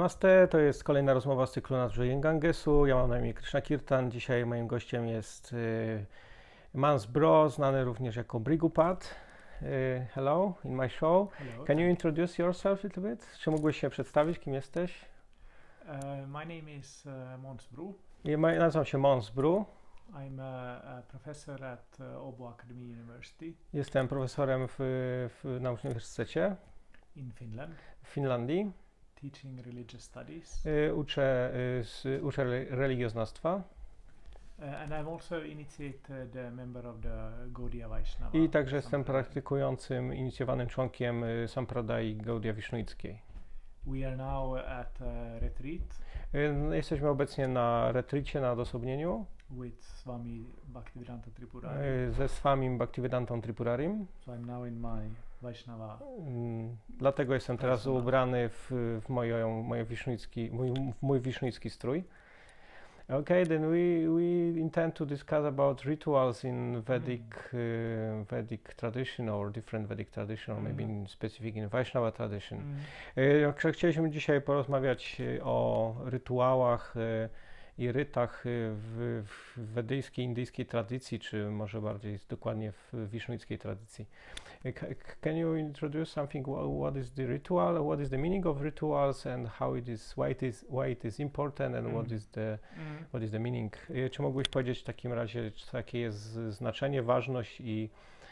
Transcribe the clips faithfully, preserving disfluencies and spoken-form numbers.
Namaste, to jest kolejna rozmowa z cyklu na Jai Gangesu. Ja mam na imię Krishna Kirtan. Dzisiaj moim gościem jest y, Mans Bro, znany również jako Brigupad. Y, hello, in my show. Hello. Can you introduce yourself a little bit? Czy mógłbyś się przedstawić, kim jesteś? Uh, my name is uh, Mons Bru. Ja ma- nazywam się Mans Bro. I'm a, a professor at uh, Åbo Academy University Jestem profesorem w, w, na uniwersytecie in Finland, w Finlandii. teaching religious studies. Y, uczę, y, z, uczę re- religioznawstwa. Uh, and I'm also initiated uh, member of the Gaudiya Vaishnava. I także jestem Sampradaya. praktykującym, inicjowanym członkiem y, Sampradai Gaudiya Wisznuickiej. We are now at a retreat Y, Jesteśmy obecnie na retrycie, na odosobnieniu with Swami Bhaktivedanta Tripurari. y, ze Swamim Bhaktivedantą Tripurarim. So I'm now in my Vaishnava. Mm, Dlatego jestem teraz Persona. ubrany w, w, moją, moje wisznuicki, mój, w mój wisznuicki strój. Okay, then we, we intend to discuss about rituals in Vedic, uh, Vedic tradition or different Vedic tradition, or maybe in specific in Vaishnava tradition. Mm. Y, ch- Chcieliśmy dzisiaj porozmawiać y, o rytuałach y, i rytach y, w, w wedyjskiej, indyjskiej tradycji, czy może bardziej dokładnie w wisznuickiej tradycji. Y, ca- c- Can you introduce something? Wha- What is the ritual? What is the meaning of rituals and how it is, why it is, why it is important and what Mm. is the, Mm. what is the meaning? Y, Czy mógłbyś powiedzieć w takim razie, czy jakie jest znaczenie, ważność i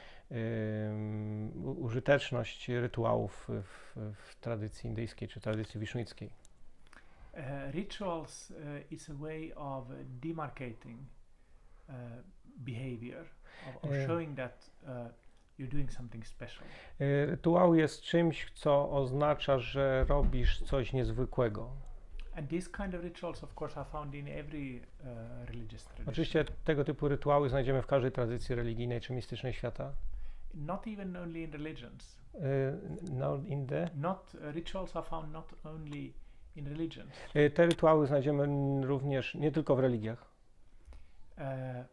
ym, u- użyteczność rytuałów w, w tradycji indyjskiej czy tradycji wisznuickiej? Uh, rituals uh, is a way of uh, demarcating uh, behavior, of, of Yeah. showing that uh, you're doing something special. Y, Rytuał jest czymś, co oznacza, że robisz coś niezwykłego. And these kind of rituals, of course, are found in every uh, religious tradition. Oczywiście tego typu rytuały znajdziemy w każdej tradycji religijnej czy mistycznej świata. Not even only in religions. Y, No, in the, Not uh, rituals are found not only in religions. y, te rytuały znajdziemy n- również nie tylko w religiach. Uh,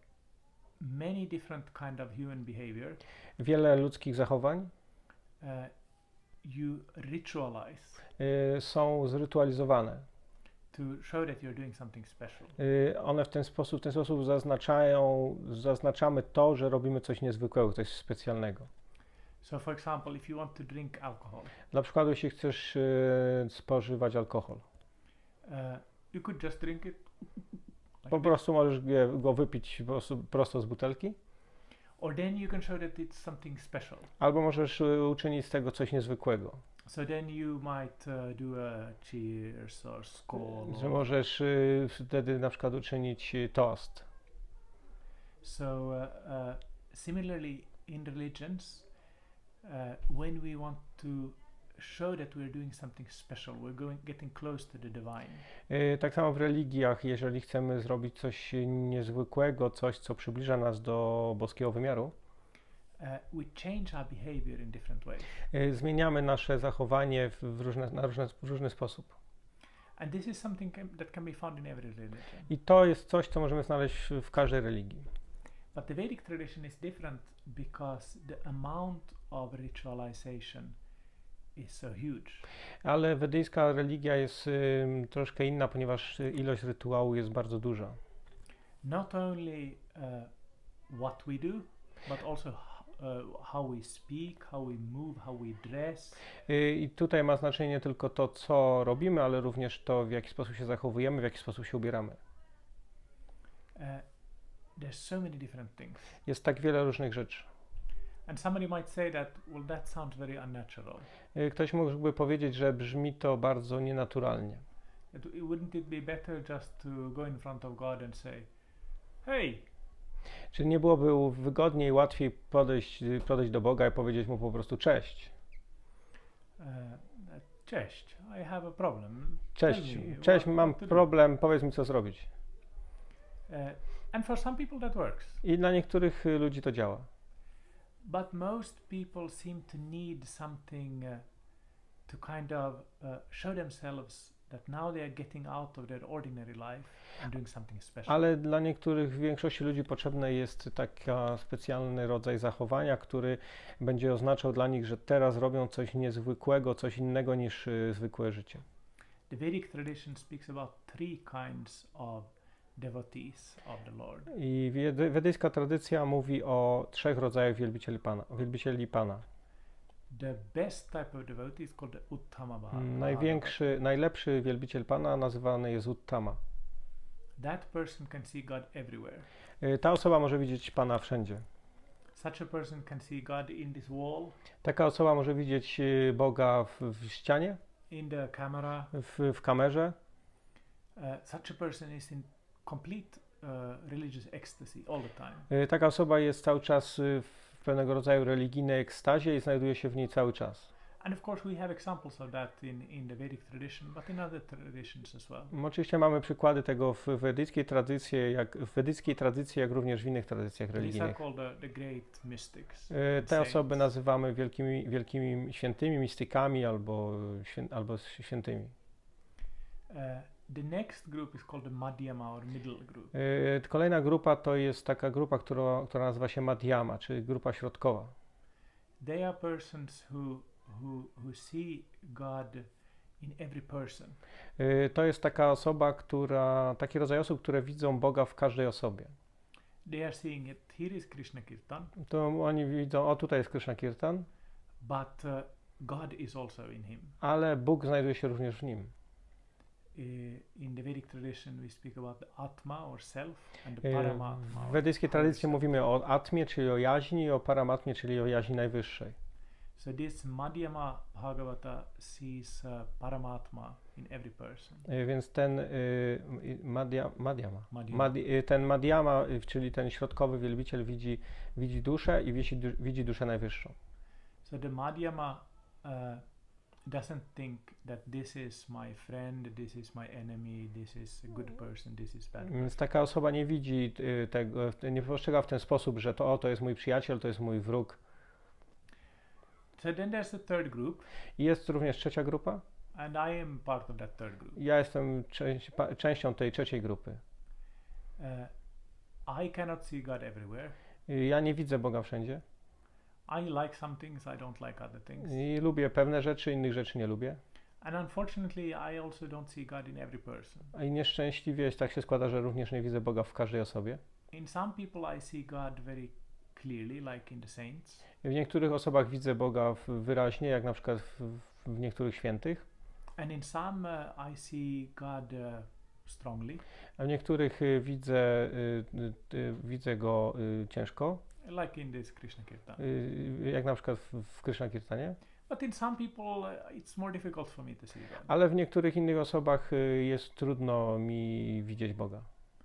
many different kind of human behavior Wiele ludzkich zachowań uh, you ritualize y, są zrytualizowane. to show that you're doing something special. Y, One w ten sposób, w ten sposób zaznaczają, zaznaczamy to, że robimy coś niezwykłego, coś specjalnego. So, for example, if you want to drink alcohol, Dla przykładu, jeśli chcesz y, spożywać alkohol, uh, you could just drink it. like po this. prostu możesz go go wypić po prostu prosto z butelki, Or then you can show that it's something special. albo możesz y, uczynić z tego coś niezwykłego. So then you might uh, do a cheers or skål. Że or- możesz y, wtedy na przykład uczynić y, toast. So uh, uh, similarly in religions, uh, when we want to show that we're doing something special, we're going getting close to the divine. Y, Tak samo w religiach, jeżeli chcemy zrobić coś niezwykłego, coś, co przybliża nas do boskiego wymiaru, Uh, we change our behavior in different ways. y, zmieniamy nasze zachowanie w, w, różne, na różne, w różny sposób. And this is something can, that can be found in every religion. I to jest coś, co możemy znaleźć w, w każdej religii. But the Vedic tradition is different because the amount of ritualization is so huge. Ale wedyjska religia jest y, troszkę inna, ponieważ y, ilość rytuału jest bardzo duża. Not only uh, what we do, but also uh, how we speak, how we move, how we dress. Y, I tutaj ma znaczenie nie tylko to, co robimy, ale również to, w jaki sposób się zachowujemy, w jaki sposób się ubieramy. Uh, there's so many different things. Jest tak wiele różnych rzeczy. And somebody might say that, well, that sounds very unnatural. Y, Ktoś mógłby powiedzieć, że brzmi to bardzo nienaturalnie. It, wouldn't it be better just to go in front of God and say, hey, Czy nie byłoby wygodniej, łatwiej podejść, y, podejść do Boga i powiedzieć Mu po prostu cześć. uh, cześć, I have a problem. Cześć, Tell me cześć, what- mam what to do." problem, powiedz mi co zrobić. Uh, and for some people that works. I dla niektórych y, ludzi to działa. But most people seem to need something uh, to kind of uh, show themselves that now they are getting out of their ordinary life and doing something special. Ale dla niektórych, większości ludzi potrzebny jest taki specjalny rodzaj zachowania, który będzie oznaczał dla nich, że teraz robią coś niezwykłego, coś innego niż y, zwykłe życie. the Vedic tradition speaks about three kinds of devotees of the Lord. I wedy- wedyjska tradycja mówi o trzech rodzajach wielbicieli Pana. Wielbicieli Pana. The best type of devotee is called the Uttama Bhagavata. Największy, najlepszy wielbiciel Pana nazywany jest Uttama. That person can see God everywhere. Y, Ta osoba może widzieć Pana wszędzie. Such a person can see God in this wall, Taka osoba może widzieć y, Boga w, w ścianie, in the camera. w, w kamerze. Uh, such a person is in complete uh, religious ecstasy all the time. Y, Taka osoba jest cały czas y, w pewnego rodzaju religijnej ekstazie i znajduje się w niej cały czas. And of course, we have examples of that in, in the Vedic tradition, but in other traditions as well. Mm, Oczywiście mamy przykłady tego w wedyjskiej tradycji, jak, w wedyjskiej tradycji, jak również w innych tradycjach These are religijnych. called the, the great mystics. Y, and Te osoby saints. nazywamy wielkimi, wielkimi świętymi, mistykami albo, świę, albo świętymi. Uh, the next group is called the Madhyama or middle group. Y, Kolejna grupa to jest taka grupa, która, która nazywa się Madhyama, czyli grupa środkowa. They are persons who, who, who see God in every person. Y, To jest taka osoba, która, taki rodzaj osób, które widzą Boga w każdej osobie. They are seeing it. Here is Krishna Kirtan, To oni widzą, o tutaj jest Krishna Kirtan, but uh, God is also in him. ale Bóg znajduje się również w nim. Uh, in the Vedic tradition, we speak about the Atma or self and the Y, Paramatma. W or wedyjskiej higher tradycji self. mówimy o Atmie, czyli o jaźni, i o Paramatmie, czyli o jaźni najwyższej. So this Madhyama Bhagavata sees uh, Paramatma in every person. Y, Więc ten y, Madhya, Madhyama, Madhyama. Madi, y, ten Madhyama, y, czyli ten środkowy wielbiciel widzi, widzi duszę i widzi, du- widzi duszę najwyższą. So the Madhyama uh, doesn't think that this is my friend, this is my enemy, this is a good person, this is bad person. Więc taka osoba nie widzi y, tego, nie postrzega w ten sposób, że to o, to jest mój przyjaciel, to jest mój wróg. So then there's the third group, I jest również trzecia grupa. and I am part of that third group. Ja jestem część, pa, częścią tej trzeciej grupy. Uh, I cannot see God everywhere. Y, Ja nie widzę Boga wszędzie I like some things, I don't like other things. i lubię pewne rzeczy, innych rzeczy nie lubię. And unfortunately, I also don't see God in every person. I nieszczęśliwie tak się składa, że również nie widzę Boga w każdej osobie. In some people, I see God very clearly, like in the saints. W niektórych osobach widzę Boga w- wyraźnie, jak na przykład w, w niektórych świętych, And in some, uh, I see God uh, strongly, a w niektórych y, widzę, y, y, y, widzę Go y, ciężko, like in this Krishna Kirtan. y, jak na przykład w, w Krishna Kirtanie, But in some people, uh, it's more difficult for me to see God. ale w niektórych innych osobach y, jest trudno mi widzieć Boga.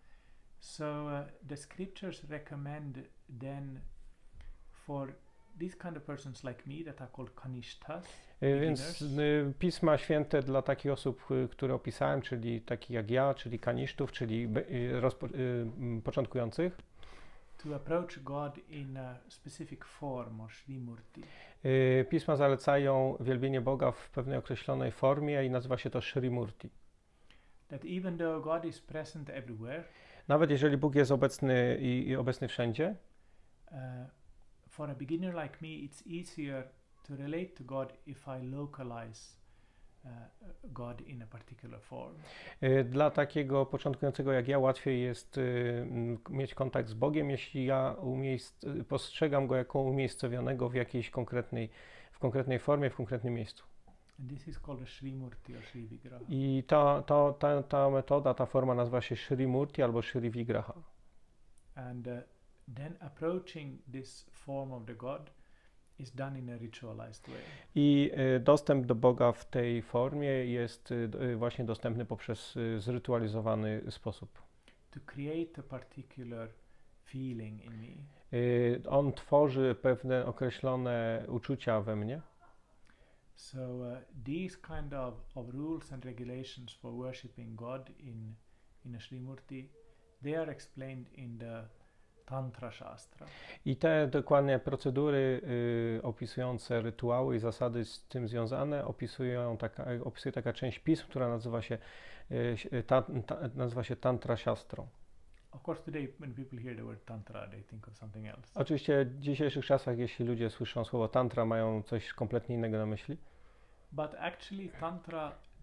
So uh, the scriptures recommend then for these kind of persons like me that are called kanishtas, Y, Więc beginners, y, Pisma Święte dla takich osób, y, które opisałem, czyli takich jak ja, czyli kanisztów, czyli be- y, rozpo- y, m, początkujących, to approach God in a specific form or Srimurti. y, Pisma zalecają wielbienie Boga w pewnej określonej formie i nazywa się to Srimurti. That even though God is present everywhere, Nawet jeżeli Bóg jest obecny i, i obecny wszędzie, uh, for a beginner like me, it's easier to relate to God if I localize uh, God in a particular form. y, dla takiego początkującego jak ja łatwiej jest y, m, mieć kontakt z Bogiem, jeśli ja umiejsc- y, postrzegam Go jako umiejscowionego w jakiejś konkretnej, w konkretnej formie, w konkretnym miejscu. And this is called a Srimurti or Sri Vigraha. I ta, ta, ta, ta metoda, ta forma nazywa się Srimurti albo Sri Vigraha. And uh, then approaching this form of the God is done in a ritualized way. I y, dostęp do Boga w tej formie jest y, d- y, właśnie dostępny poprzez y, zrytualizowany sposób. To create a particular feeling in me. Y, On tworzy pewne określone uczucia we mnie. So uh, these kind of, of rules and regulations for worshipping God in, in a Srimurti, they are explained in the Tantra Shastra. I te dokładnie procedury y, opisujące rytuały i zasady z tym związane opisują taka, opisuje taka część pism, która nazywa się, y, ta, ta, nazywa się Tantra Shastrą. Of course, today when people hear the word Tantra, they think of something else. Oczywiście w dzisiejszych czasach, jeśli ludzie słyszą słowo tantra, mają coś kompletnie innego na myśli. But actually, Tantra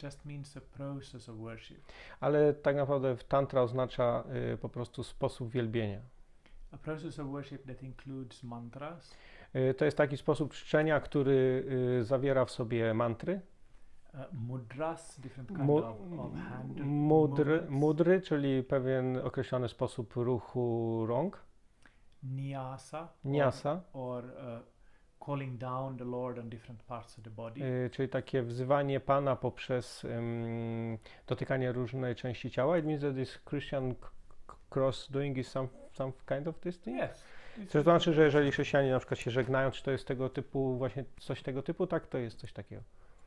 just means a process of worship. Ale tak naprawdę tantra oznacza y, po prostu sposób wielbienia. A process of worship that includes mantras, Y, to jest taki sposób czczenia, który y, zawiera w sobie mantry, uh, mudras, different kind mu, of, of hand mudry, movements, mudry, czyli pewien określony sposób ruchu rąk, nyasa, niasa, or, or uh, calling down the Lord on different parts of the body. y, czyli takie wzywanie Pana poprzez ym, dotykanie różnej części ciała. It means that this Christian c- cross doing is some, some kind of this thing? Yes. Czy to znaczy, że jeżeli chrześcijanie na przykład się żegnają, czy to jest tego typu, właśnie coś tego typu? Tak, to jest coś takiego.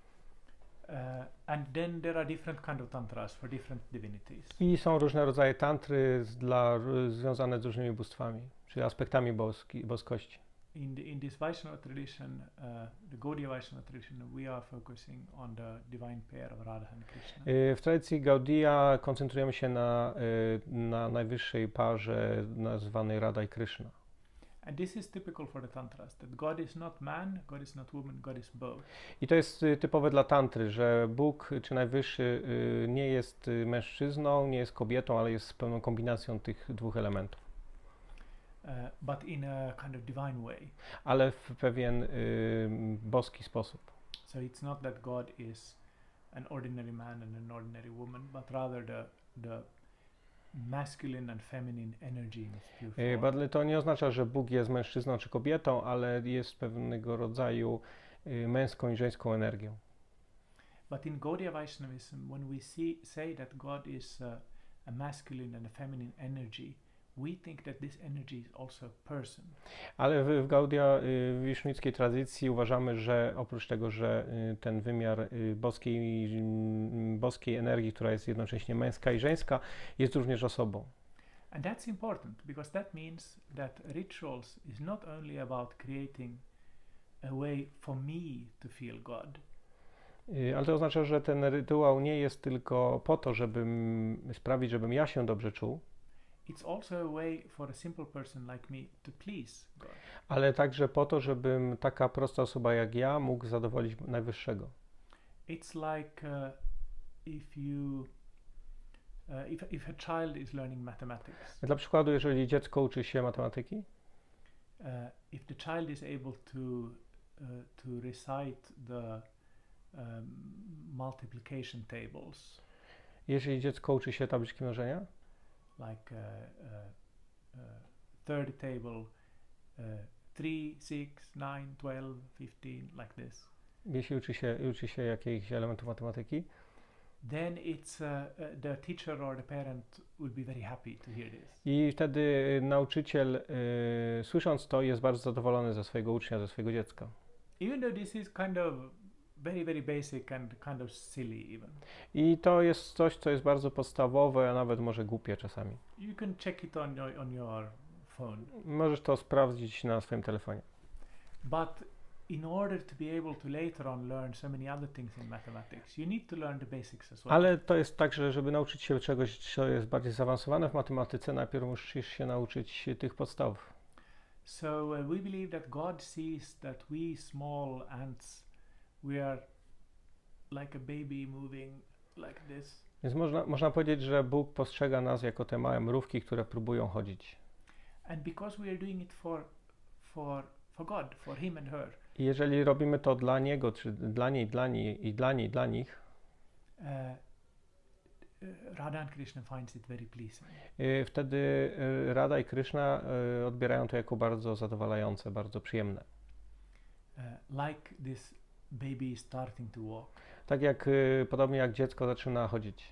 Uh, and then there are different kind of tantras for different divinities. I są różne rodzaje tantry z- dla, r- związane z różnymi bóstwami, czy aspektami boski, boskości. In, the, in this Vaishnava tradition, uh, the Gaudiya Vaishnava tradition, we are focusing on the divine pair of Radha and Krishna. Y, W tradycji Gaudiya koncentrujemy się na, y, na najwyższej parze nazwanej Radha i Krishna. And this is typical for the tantras, that God is not man, God is not woman, God is both. I to jest y, typowe dla tantry, że Bóg czy Najwyższy y, nie jest y, mężczyzną, nie jest kobietą, ale jest pełną kombinacją tych dwóch elementów. Uh, but in a kind of divine way. Ale w pewien y, boski sposób. So it's not that God is an ordinary man and an ordinary woman, but rather the the masculine and feminine energy in its pure Y, form. but to nie oznacza, że Bóg jest mężczyzną czy kobietą, ale jest pewnego rodzaju y, męską i żeńską energią. But in Gaudiya Vaishnavism, when we see, say that God is uh, a masculine and a feminine energy, we think that this energy is also a person. Ale w, w Gaudiya y, wisznickiej tradycji uważamy, że oprócz tego, że y, ten wymiar y, boskiej, y, boskiej energii, która jest jednocześnie męska i żeńska, jest również osobą. And that's important because that means that rituals is not only about creating a way for me to feel God, Y, Ale to oznacza, że ten rytuał nie jest tylko po to, żeby sprawić, żebym ja się dobrze czuł, it's also a way for a simple person like me to please God. ale także po to, żebym taka prosta osoba jak ja mógł zadowolić Najwyższego. It's like uh, if you, uh, if, if a child is learning mathematics, Dla przykładu, jeżeli dziecko uczy się matematyki, uh, if the child is able to uh, to recite the um, multiplication tables, jeżeli dziecko uczy się tabliczki mnożenia, like uh, uh, uh, third table, uh, three, six, nine, twelve, fifteen, like this, jeśli uczy się, uczy się jakichś elementów matematyki, then it's uh, uh, the teacher or the parent would be very happy to hear this. i wtedy nauczyciel, y, słysząc to, jest bardzo zadowolony ze swojego ucznia, ze swojego dziecka. Even though this is kind of very, very basic and kind of silly even. I to jest coś, co jest bardzo podstawowe, a nawet może głupie czasami. You can check it on your, on your phone. Możesz to sprawdzić na swoim telefonie. But in order to be able to later on learn so many other things in mathematics, you need to learn the basics as well. Ale to jest tak, że żeby nauczyć się czegoś, co jest bardziej zaawansowane w matematyce, najpierw musisz się nauczyć tych podstaw. So uh, we believe that God sees that we small ants, we are like a baby moving like this. Więc można, można powiedzieć, że Bóg postrzega nas jako te małe mrówki, które próbują chodzić. And because we are doing it for, for, for God, for him and her, I jeżeli robimy to dla Niego, czy dla niej, dla niej i dla niej, dla nich, uh, uh, Radha and Krishna finds it very pleasing. y, wtedy y, Radha i Krishna y, odbierają to jako bardzo zadowalające, bardzo przyjemne. Uh, like this baby is starting to walk. Tak jak, y, podobnie jak dziecko zaczyna chodzić.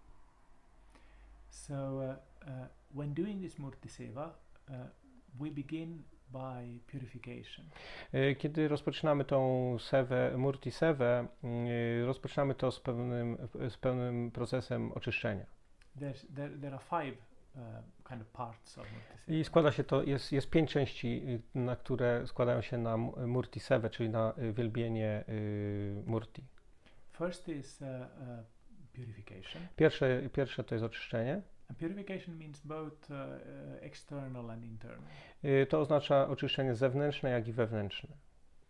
So uh, uh, when doing this Murti Seva, uh, we begin by purification. Y, Kiedy rozpoczynamy tą sewę, Murti Sewę, y, rozpoczynamy to z pewnym, z pewnym procesem oczyszczenia. There's, there, there are five uh, kind of parts of Murti Seva. I składa się to, jest, jest pięć części, y, na które składają się na m- Murti Sewę, czyli na y, wielbienie y, Murti. First is uh, uh, purification. Pierwsze, pierwsze to jest oczyszczenie. And purification means both uh, uh, external and internal. Y, To oznacza oczyszczenie zewnętrzne, jak i wewnętrzne.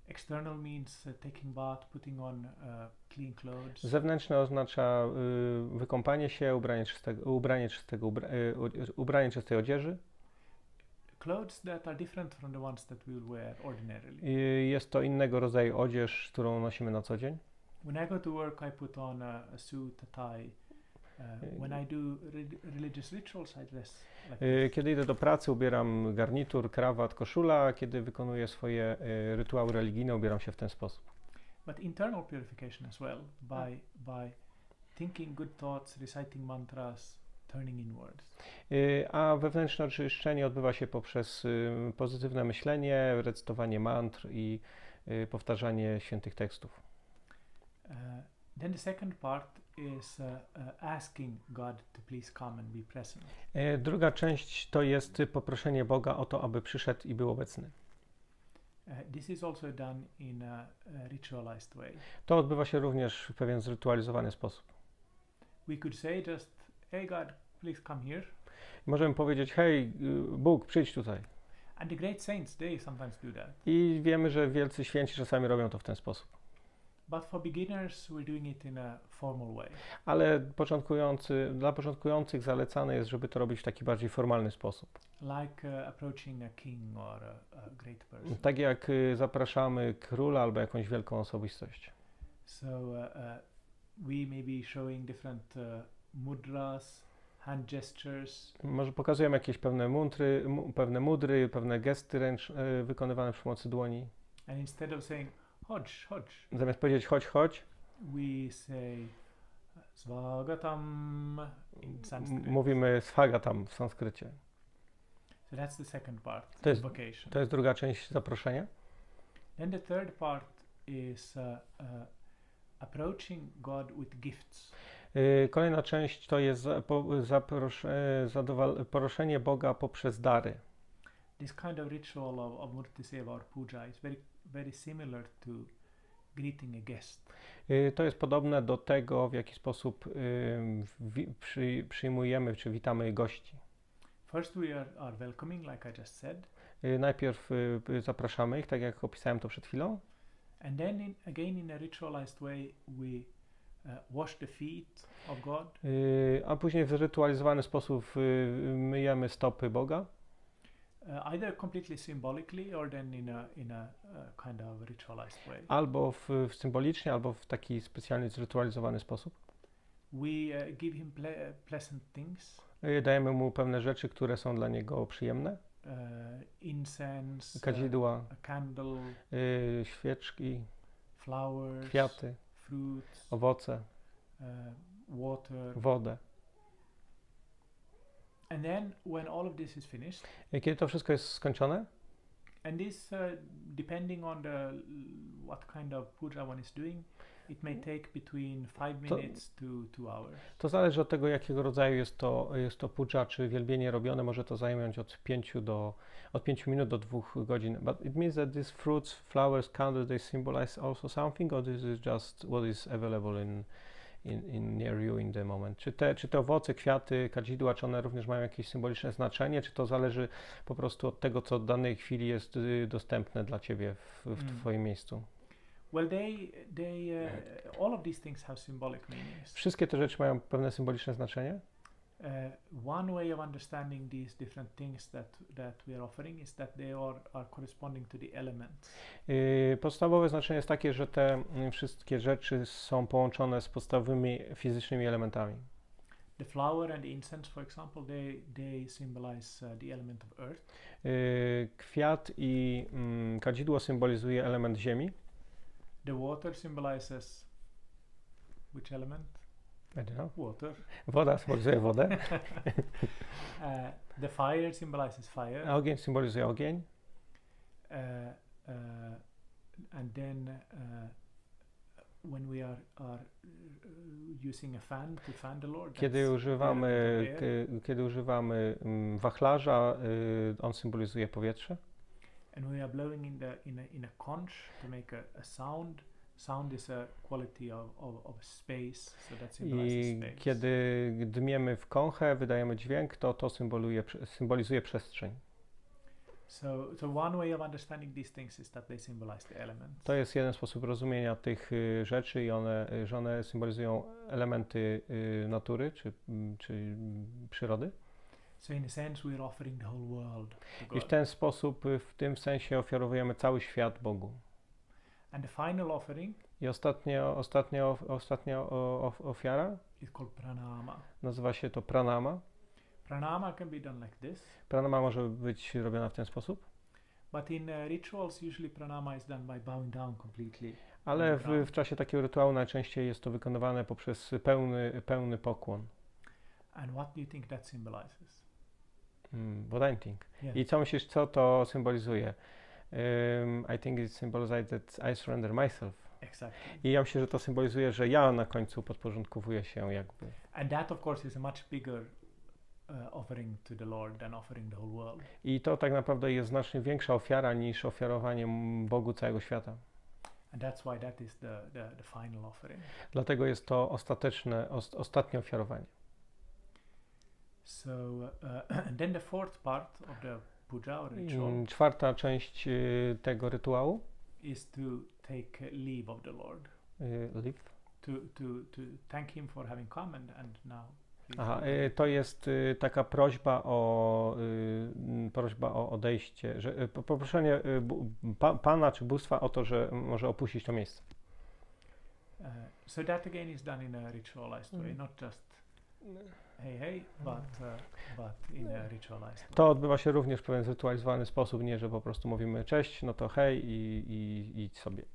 External means uh, taking bath, putting on uh, clean clothes. Zewnętrzne oznacza y, wykąpanie się, ubranie czystego, ubranie, czystego ubra, y, ubranie czystej odzieży. Clothes that are different from the ones that we will wear ordinarily. Y, jest to innego rodzaju odzież, którą nosimy na co dzień. When I go to work, I put on a, a suit, a tie. Uh, when I do re- religious rituals, I dress like Y, this. kiedy idę do pracy, ubieram garnitur, krawat, koszula. Kiedy wykonuję swoje y, rytuały religijne, ubieram się w ten sposób. But internal purification as well, by by thinking good thoughts, reciting mantras, turning inwards. Y, a wewnętrzne oczyszczenie odbywa się poprzez y, pozytywne myślenie, recytowanie mantr i y, powtarzanie świętych tekstów. Uh, then the second part is uh, uh, asking God to please come and be present. Y, druga część to jest poproszenie Boga o to, aby przyszedł i był obecny. Uh, this is also done in a, a ritualized way. To odbywa się również w pewien zrytualizowany sposób. We could say just, hey God, please come here. Możemy powiedzieć, hej, y, Bóg, przyjdź tutaj. And the great saints, they sometimes do that. I wiemy, że wielcy święci czasami robią to w ten sposób. But for beginners, we're doing it in a formal way. Ale początkujący, dla początkujących zalecane jest, żeby to robić w taki bardziej formalny sposób. Like uh, approaching a king or a, a great person. Tak jak y, zapraszamy króla albo jakąś wielką osobistość. So uh, uh, we may be showing different uh, mudras, hand gestures, Może pokazujemy jakieś pewne mudry, mu, pewne mudry, pewne gesty ręcz, y, wykonywane przy pomocy dłoni. and instead of saying hodge, hodge, Zamiast powiedzieć chodź, chodź, we say svagatam in m- Sanskrit. mówimy swagatam w sanskrycie. So that's the second part, To jest- invocation. To jest druga część zaproszenia. Then the third part is uh, uh, approaching God with gifts. Y, Kolejna część to jest za- po- zapros- e, zadowal- proszenie Boga poprzez dary. This kind of ritual of, of Murti Seva or puja is very, very similar to greeting a guest. Y, To jest podobne do tego, w jaki sposób y, wi- przy, przyjmujemy czy witamy gości. First we are, are welcoming, like I just said, Y, Najpierw y, y, zapraszamy ich, tak jak opisałem to przed chwilą. and then in, again in a ritualized way we uh, wash the feet of God, Y, A później w zrytualizowany sposób y, myjemy stopy Boga. uh, either completely symbolically or then in a in a uh, kind of ritualized way. Albo w, w symbolicznie, albo w taki specjalnie zrytualizowany sposób. We uh, give him ple- pleasant things, Y, Dajemy mu pewne rzeczy, które są dla niego przyjemne. uh, incense, uh, Kadzidła, a candle, y, świeczki, flowers, kwiaty, fruits, owoce, uh, water. wodę. And then when all of this is finished, Y, Kiedy to wszystko jest skończone, and this uh, depending on the what kind of puja one is doing, it may take between five To- minutes to two hours. to zależy od tego, jakiego rodzaju jest to, jest to puja, czy wielbienie robione. Może to zająć od pięciu do, od pięciu minut do dwóch godzin. But it means that these fruits, flowers, candles, they symbolize also something, or this is just what is available in, in, in near you in the moment? Czy te, czy te owoce, kwiaty, kadzidła, czy one również mają jakieś symboliczne znaczenie, czy to zależy po prostu od tego, co w danej chwili jest y, dostępne dla ciebie w, w Mm. twoim miejscu? Well, they they uh, all of these things have symbolic meanings. Wszystkie te rzeczy mają pewne symboliczne znaczenie. Uh, one way of understanding these different things that that we are offering is that they are, are corresponding to the elements. Yy, Podstawowe znaczenie jest takie, że te mm, wszystkie rzeczy są połączone z podstawowymi fizycznymi elementami. The flower and the incense, for example, they they symbolize uh, the element of earth. Yy, Kwiat i mm, kadzidło symbolizuje element ziemi. The water symbolizes which element? I don't know. Water. Woda symbolizuje wodę, Uh, the fire symbolizes fire. a ogień symbolizuje ogień. Uh, uh, and then uh, when we are, are uh, using a fan to fan the Lord, Kiedy that's używamy, the element of air. ky- kiedy używamy mm, wachlarza, yy, on symbolizuje powietrze. And we are blowing in the in a, in a conch to make a, a sound. Sound is a quality of, of, of space, so that symbolizes I space. kiedy dmiemy w kąchę, wydajemy dźwięk, to to symboluje, symbolizuje przestrzeń. So, so one way of understanding these things is that they symbolize the elements. To jest jeden sposób rozumienia tych y, rzeczy i one, y, że one symbolizują elementy y, natury czy, y, czy y, przyrody. So in a sense we're offering the whole world to I w God. ten sposób, y, w tym sensie ofiarowujemy cały świat Bogu. And the final offering I ostatnia, ostatnia, of- ostatnia o- of- ofiara is called pranama. nazywa się to pranama. Pranama can be done like this, Pranama może być robiona w ten sposób, but in uh, rituals usually pranama is done by bowing down completely. ale w, w czasie takiego rytuału najczęściej jest to wykonywane poprzez pełny, pełny pokłon. And what do you think that symbolizes? Mm, what I think. Yeah. I co myślisz, co to symbolizuje? Um, I think it symbolizes that I surrender myself. Exactly. I ja myślę, że to symbolizuje, że ja na końcu podporządkowuję się jakby. And that of course is a much bigger uh, offering to the Lord than offering the whole world. I to tak naprawdę jest znacznie większa ofiara niż ofiarowanie m- Bogu całego świata. And that's why that is the, the, the final offering. Dlatego jest to ostateczne, os- ostatnie ofiarowanie. So uh, and then the fourth part of the puja or ritual Mm, Czwarta część y, tego rytuału, is to take uh, leave of the Lord, y, leave. to, to, to thank Him for having come and, and now. he's Aha, leaving. y, to jest y, taka prośba o, y, m, prośba o odejście, że y, po- poproszenie y, bu, pa, Pana czy Bóstwa o to, że może opuścić to miejsce. Uh, so that again is done in a ritualized way, Mm. not just hey hey, but uh, but in a ritualized way. To odbywa się również w pewien zrytualizowany sposób, nie, że po prostu mówimy cześć, no to hej i, i, i idź sobie.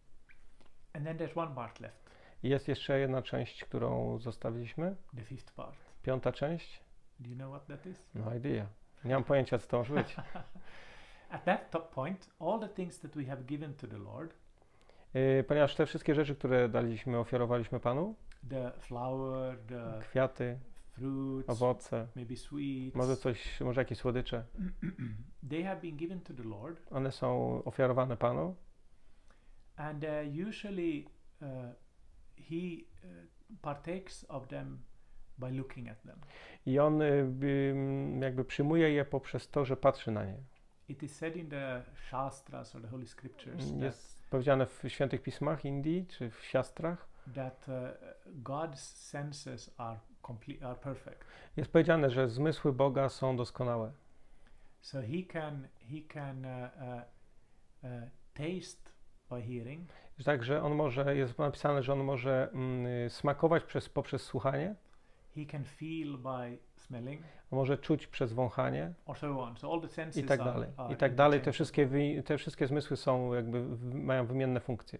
And then there's one part left, I jest jeszcze jedna część, którą zostawiliśmy, the fifth part. piąta część. Do you know what that is? No idea. Nie mam pojęcia, co to może być. At that top point, all the things that we have given to the Lord, Yy, ponieważ te wszystkie rzeczy, które daliśmy, ofiarowaliśmy Panu, the flower, the kwiaty, fruits, owoce, maybe sweets, może coś, może jakieś słodycze, they have been given to the Lord, one są ofiarowane Panu and uh, usually uh, He uh, partakes of them by looking at them. i On y, by, jakby przyjmuje je poprzez to, że patrzy na nie. It is said in the Shastras or the Holy Scriptures that, Jest powiedziane w świętych pismach Indii czy w siastrach, that uh, God's senses are complete, are perfect. jest powiedziane, że zmysły Boga są doskonałe. So He can He can uh, uh, uh, taste by hearing. Także on może, jest napisane, że on może mm, smakować przez, poprzez słuchanie, He can feel by smelling, on może czuć przez wąchanie or so on. So all the senses i tak are, dalej. are I tak dalej. Te interchangeable. wszystkie, wy, te wszystkie zmysły są jakby, w, mają wymienne funkcje.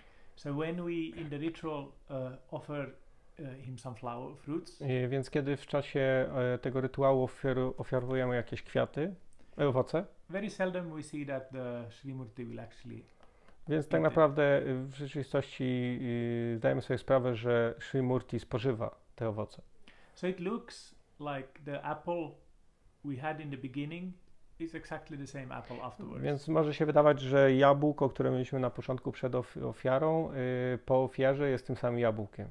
So when we in the ritual uh, offer uh, him some flower fruits, I, więc kiedy w czasie e, tego rytuału ofiaru, ofiarowujemy jakieś kwiaty, e, owoce, very seldom we see that the Srimurti will actually. więc tak naprawdę y, w rzeczywistości y, zdajemy sobie sprawę, że Srimurti spożywa te owoce. So it looks like the apple we had in the beginning is exactly the same apple afterwards. Więc może się wydawać, że jabłko, które mieliśmy na początku przed of- ofiarą, y, po ofiarze jest tym samym jabłkiem.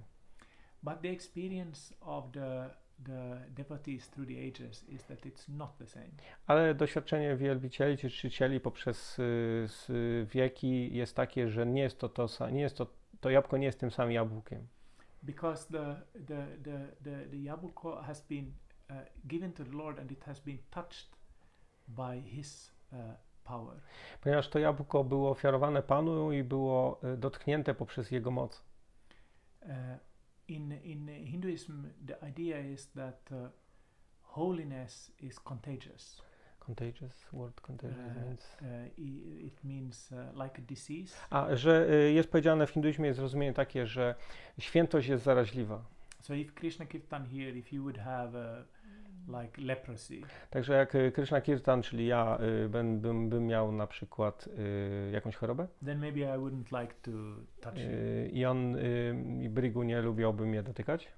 But the experience of the the devotees through the ages is that it's not the same. Ale doświadczenie wielbicieli czy czcicieli poprzez y, s, wieki jest takie, że nie jest to, to, sa- nie jest to, to jabłko nie jest tym samym jabłkiem. Because the the the the, the jabulko has been uh, given to the Lord and it has been touched by His uh, power. Ponieważ to jabłko było ofiarowane Panu i było y, dotknięte poprzez Jego moc. Uh, in in Hinduism, the idea is that uh, holiness is contagious. Contagious, word contagious Uh, means... uh, i- it means uh, like a disease. A, że y, jest powiedziane w hinduizmie, jest zrozumienie takie, że świętość jest zaraźliwa. So if Krishna Kirtan here, if you would have uh, like leprosy, Także jak y, Krishna Kirtan, czyli ja, y, bym, bym, bym miał na przykład y, jakąś chorobę then maybe I wouldn't like to touch you. y, i on, y, i Brigu nie lubiłby mnie dotykać.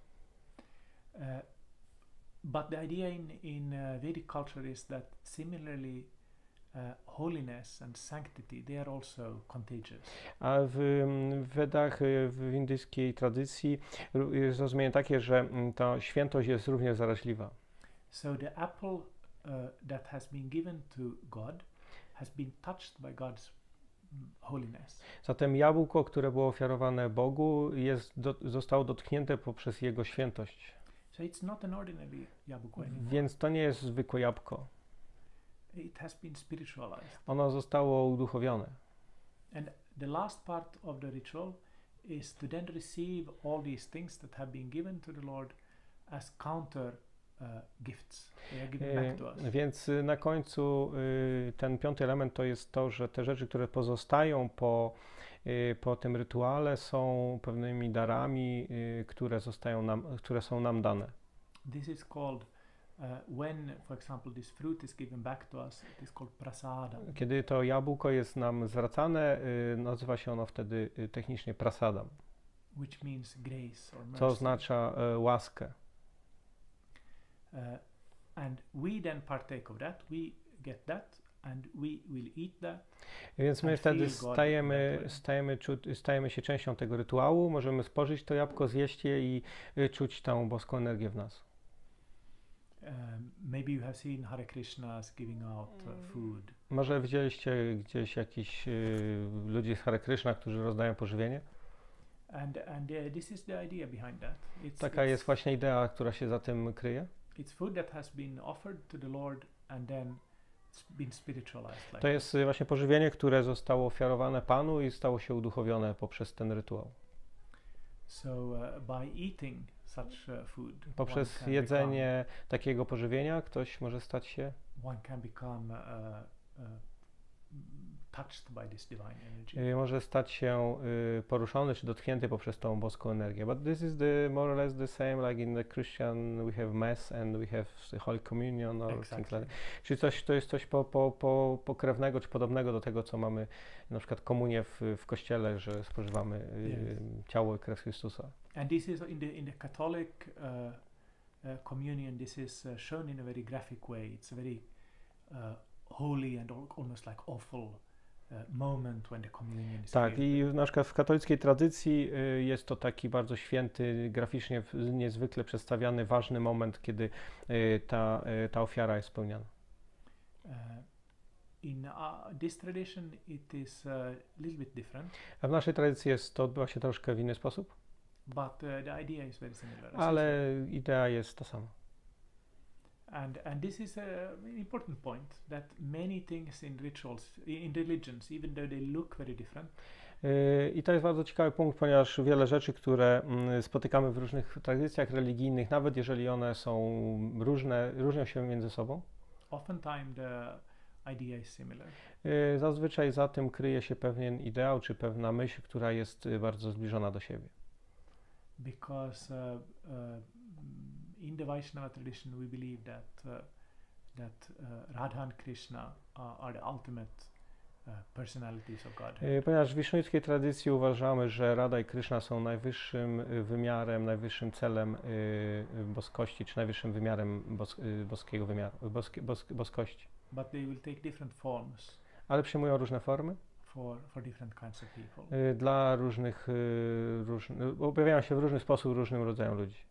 Uh, but the idea in in uh, Vedic culture is that similarly, uh, holiness and sanctity they are also contagious. A w, mm, w Wedach, y, w indyjskiej tradycji ru- jest zrozumienie takie, że mm, ta świętość jest również zaraźliwa. So the apple uh, that has been given to God has been touched by God's mm, holiness. Zatem jabłko, które było ofiarowane Bogu, jest do, zostało dotknięte poprzez Jego świętość. So it's not an ordinary jabłko anymore. Więc to nie jest zwykłe jabłko. It has been spiritualized. Ono zostało uduchowione. And the last part of the ritual is to then receive all these things that have been given to the Lord as counter uh, gifts. They are given back to us. E, Więc y, na końcu y, ten piąty element to jest to, że te rzeczy, które pozostają po, y, po tym rytuale, są pewnymi darami, y, które zostają nam, które są nam dane. This is called uh, when, for example, this fruit is given back to us. It is called prasada, Kiedy to jabłko jest nam zwracane, y, nazywa się ono wtedy y, technicznie prasadam, which means grace or mercy. co oznacza y, łaskę. Uh, and we then partake of that. We get that, and we will eat that. Więc my And wtedy feel God stajemy, that way. stajemy, czu- stajemy się częścią tego rytuału, możemy spożyć to jabłko, zjeść je i y, czuć tą boską energię w nas. Um, maybe you have seen Hare Krishnas giving out uh, food. Może widzieliście gdzieś jakichś y, ludzi z Hare Krishna, którzy rozdają pożywienie? And and uh, this is the idea behind that. It's, Taka it's, jest właśnie idea, która się za tym kryje. it's food that has been offered to the Lord and then it's been spiritualized. Like To jest y, właśnie pożywienie, które zostało ofiarowane Panu i stało się uduchowione poprzez ten rytuał. so uh, by eating such uh, food, Poprzez one can jedzenie takiego pożywienia ktoś może stać się, become, one can become uh, uh, touched by this divine energy. y, może stać się y, poruszony czy dotknięty poprzez tą boską energię. But this is the more or less the same like in the Christian we have mass and we have the Holy Communion or things Exactly. like that. Czyli coś, to jest coś po, po, po, pokrewnego czy podobnego do tego, co mamy na przykład komunię w, w kościele, że spożywamy y, Yes. ciało i krew Chrystusa. And this is in the in the Catholic uh, uh, communion. This is uh, shown in a very graphic way. It's a very uh, holy and al- almost like awful uh, moment when the communion is Tak, given. i na przykład w katolickiej tradycji y, jest to taki bardzo święty, graficznie w- niezwykle przedstawiany, ważny moment, kiedy y, ta, y, ta ofiara jest spełniana. Uh, in uh, this tradition, it is a little bit different, A w naszej tradycji jest to odbywa się troszkę w inny sposób, but uh, the idea is very similar. as ale you idea jest ta sama. said. and and this is a very important point that many things in rituals, in religions, even though they look very different, Y, I to jest bardzo ciekawy punkt, ponieważ wiele rzeczy, które mm, spotykamy w różnych tradycjach religijnych, nawet jeżeli one są różne, różnią się między sobą, oftentimes the idea is similar. y, zazwyczaj za tym kryje się pewien ideał czy pewna myśl, która jest y, bardzo zbliżona do siebie. Because uh, uh, in the Vaishnava tradition we believe that uh, that uh, Radha and Krishna are, are the ultimate uh, personalities of Godhead. Y, Ponieważ w wisznuickiej tradycji uważamy, że Radha i Kryszna są najwyższym y, wymiarem, najwyższym celem y, y, boskości, czy najwyższym wymiarem bos, y, boskiego wymiaru, boski, bos, boskości. But they will take different forms Ale przyjmują różne formy for, for different kinds of people. y, dla różnych, y, różn, y, objawiają się w różny sposób różnym rodzajom ludzi.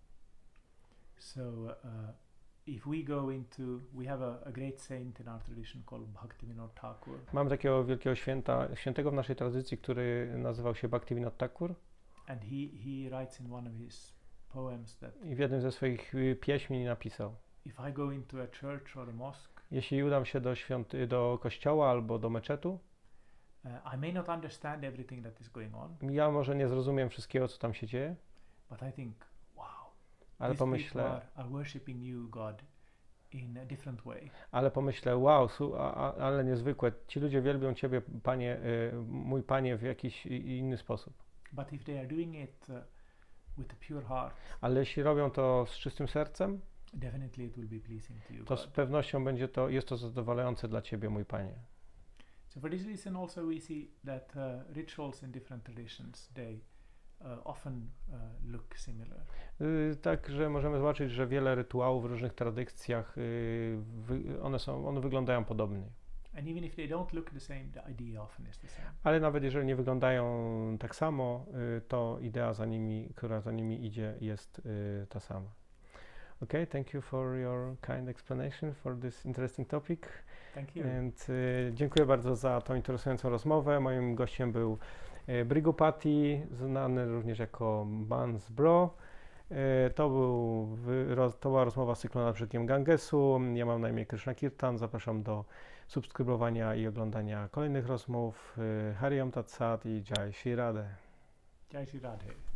So uh, if we go into, we have a, a great saint in our tradition called Bhaktivinoda Thakur, Mamy takiego wielkiego święta, świętego w naszej tradycji, który nazywał się Bhaktivinoda Thakur and he, he writes in one of his poems that i w jednym ze swoich y, pieśni napisał: if I go into a church or a mosque, jeśli udam się do, świąty, do kościoła albo do meczetu, uh, I may not understand everything that is going on, ja może nie zrozumiem wszystkiego, co tam się dzieje, but I think, wow, ale these people pomyślę, are, are worshiping you, God, in a different way. ale pomyślę, wow, su, a, a, ale niezwykłe, ci ludzie wielbią Ciebie, Panie, y, mój Panie, w jakiś i- inny sposób. But if they are doing it uh, with a pure heart, Ale jeśli robią to z czystym sercem, definitely it will be pleasing to you, to z God. pewnością będzie to, jest to zadowalające dla Ciebie, mój Panie. So for this reason also we see that uh, rituals in different traditions, they uh, often uh, look similar. Y, Także możemy zobaczyć, że wiele rytuałów w różnych tradycjach, y, wy, one, są, one wyglądają podobnie. And even if they don't look the same, the idea often is the same. Ale nawet jeżeli nie wyglądają tak samo, y, to idea za nimi, która za nimi idzie, jest y, ta sama. Okay, thank you for your kind explanation for this interesting topic. Thank you. Więc y, dziękuję bardzo za tą interesującą rozmowę. Moim gościem był y, Brigupati, znany również jako Bans Bro. Y, to, był, wy, roz, to była rozmowa z cyklu Nad brzegiem Gangesu. Ja mam na imię Krishna Kirtan. Zapraszam do subskrybowania i oglądania kolejnych rozmów. Y, Hari Om Tat Sat i Jai Shri Radhe. Jai Shri Radhe.